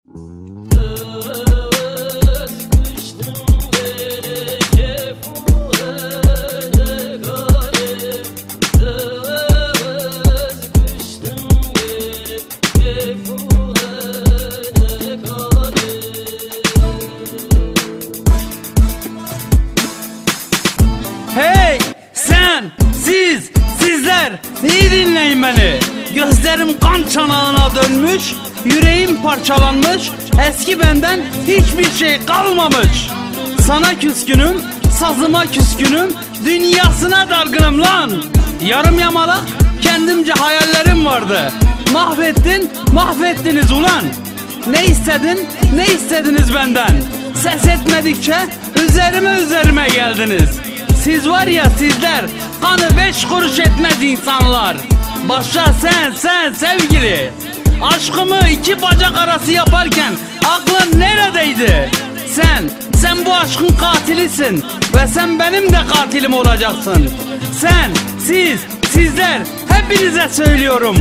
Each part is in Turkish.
Hey sen, siz, sizler iyi dinleyin beni. Gözlerim kan çanağına dönmüş, yüreğim parçalanmış, eski benden hiçbir şey kalmamış. Sana küskünüm, sazıma küskünüm, dünyasına dargınım lan. Yarım yamalak kendimce hayallerim vardı. Mahvettin, mahvettiniz ulan. Ne istedin, ne istediniz benden? Ses etmedikçe üzerime geldiniz. Siz var ya sizler, kanı 5 kuruş etmez insanlar. Başla sen sevgili. Aşkımı 2 bacak arası yaparken aklın neredeydi? Sen bu aşkın katilisin ve sen benim de katilim olacaksın. Sen, siz, sizler hepinize söylüyorum.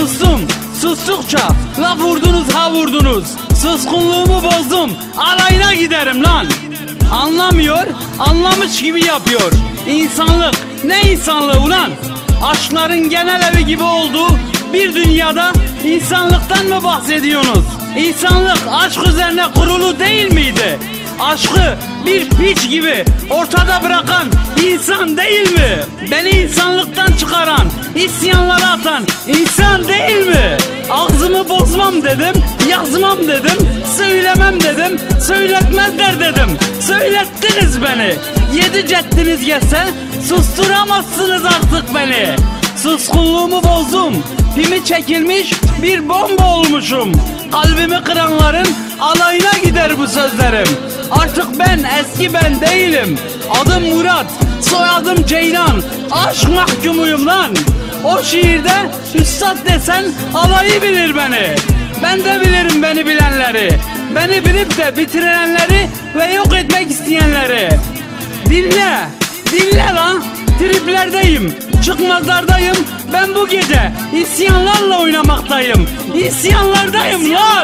Sustukça la vurdunuz ha vurdunuz. Suskunluğumu bozdum, alayına giderim lan. Anlamıyor, anlamış gibi yapıyor. İnsanlık, ne insanlığı ulan? Aşkların genel evi gibi olduğu bir dünyada insanlıktan mı bahsediyorsunuz? İnsanlık aşk üzerine kurulu değil miydi? Aşkı bir piç gibi ortada bırakan insan değil mi? Beni insanlıktan çıkaran, isyanlara atan insan değil mi? Ağzımı bozmam dedim, yazmam dedim, söylemem dedim, söyletmezler dedim. Söylettiniz beni. 7 ceddiniz gelse susturamazsınız artık beni. Suskunluğumu bozdum, pimi çekilmiş bir bomba olmuşum. Kalbimi kıranların alayına gider bu sözlerim. Artık ben eski ben değilim. Adım Murat, soyadım Ceylan. Aşk mahkumuyum lan. O şiirde üstad desen alayı bilir beni. Ben de bilirim beni bilenleri. Beni bilip de bitirenleri ve yok etmek isteyenleri. Dinle lan. Triplerdeyim, çıkmazlardayım. Ben bu gece isyanlarla oynamaktayım. İsyanlardayım lan.